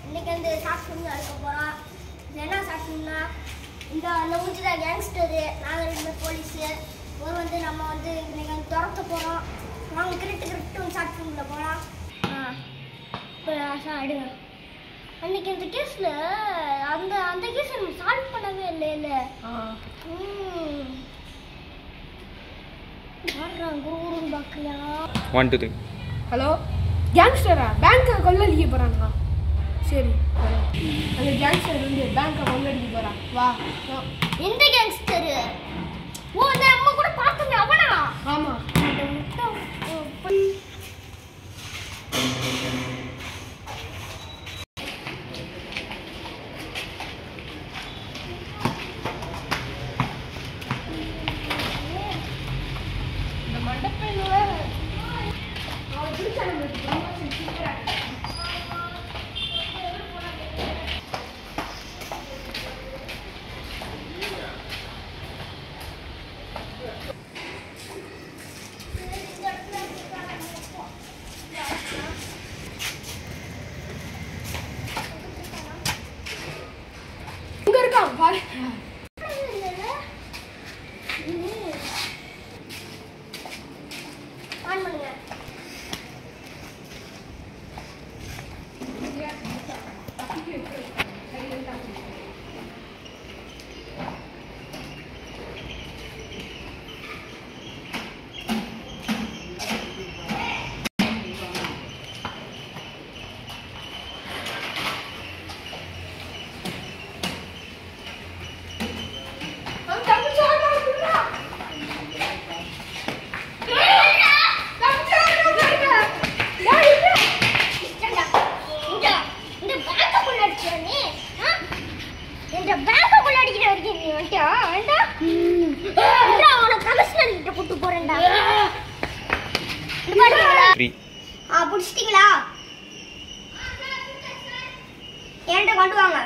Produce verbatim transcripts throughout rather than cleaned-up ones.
இன்னைக்கு வந்து short film எடுக்க போகிறோம். இது என்ன ஷார்ட் ஃபிலிம்னா, இந்த அந்த முடிஞ்ச கேங்ஸ்டரு, நாங்கள் ரெண்டு பேர் போலீஸு, ஒரு வந்து நம்ம வந்து இன்னைக்கு வந்து துரத்த போகிறோம். நாங்கள் கிரிட்டு கிரிட்டு வந்து ஷார்ட் ஃபிலிமில் போகலாம். ஆ இப்போ ஆஷா எடுங்க. அன்னைக்கு இந்த கேஸில் அந்த அந்த கேஸை நம்ம சால்வ் பண்ணவே இல்லை இல்லை ம் குருகுருன்னு பார்க்கலையா? One two three. ஹலோ, கேங்ஸ்டரா? பேங்க்கை கொள்ளடிக்க போகிறாங்களா? சரி, அந்த கேங்ஸ்டர் வந்து பேங்க்கை கொள்ளடிக்க போகிறான். வா. எந்த கேங்ஸ்டரு? ஓ, அந்த அம்மா கூட பார்த்தோமே அவனா? ஆமாம். இந்த மண்டபத்தில் அவன் பிடிச்சா நம்மளுக்கு ப்ரமோஷன் சீக்கிரம். இங்க இருக்கான் பாரு. ஆன் பண்ணுங்க. பிடிச்சிட்டீங்களா? என்கிட்ட கொண்டு வாங்க.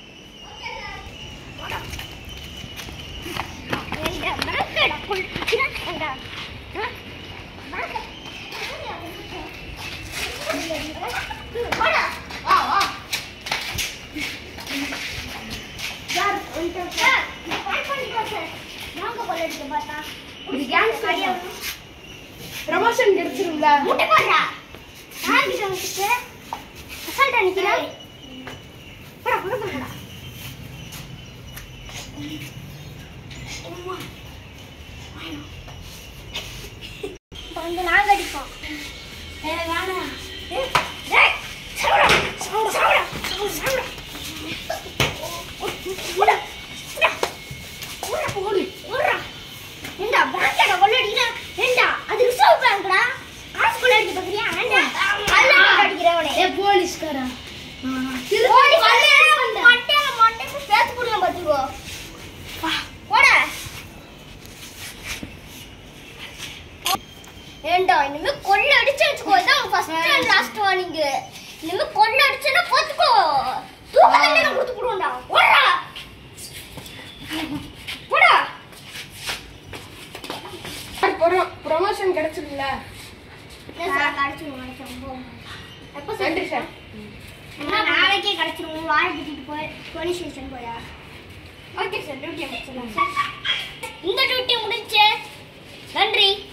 ப்ரமோஷன் கிடைச்சிருங்களா? முட்டை போடுறா. யார்கிட்ட வந்துட்டு அசால்ட்டா நிக்கிறேன். போடா போடா போடா. வந்து நாங்க அடிப்போம். ஏ வாடா. ஏய் டேய் சாவுடா சாவுடா சாவுடா சாவுடா. போடா போடா போடா போடு போடா. ஏண்டா பேங்கட கொள்ளடிடா. ஏண்டா அது ரிசர்வ் பேங்க்டா. காசு கொள்ளடிக்க பாக்குறியா? ஏண்டா கள்ள கொள்ளடிக்கிறவனே. ஏ போலீஸ்காரா. போலீஸ் கல்லே வந்து மட்டைல மட்டைக்கு பேத்து புடிங்க பாத்துக்கோ. வா போடா. ஏண்டா இனிமே கொள்ள அடிச்சு வச்சுக்கோ. இதான் ஃபர்ஸ்ட் அண்ட் லாஸ்ட் வார்னிங். இனிமே கொள்ள அடிச்சனா பாத்துக்கோ. தூக்கத்துல நான் குடுத்து போடுவேன்டா. போடா போடா. ப்ரமோஷன் கிடைச்சிருங்களா? சார் கிடைச்சிருவோம். சம்பவம் எப்போ நன்றி சார். நாளைக்கே கிடைச்சிருவோம். வாழை கட்டிட்டு போய் போலீஸ் ஸ்டேஷன் போயா? ஓகே சார், டியூட்டி முடிச்சிடலாம் சார். இந்த டியூட்டி முடிச்சு. நன்றி.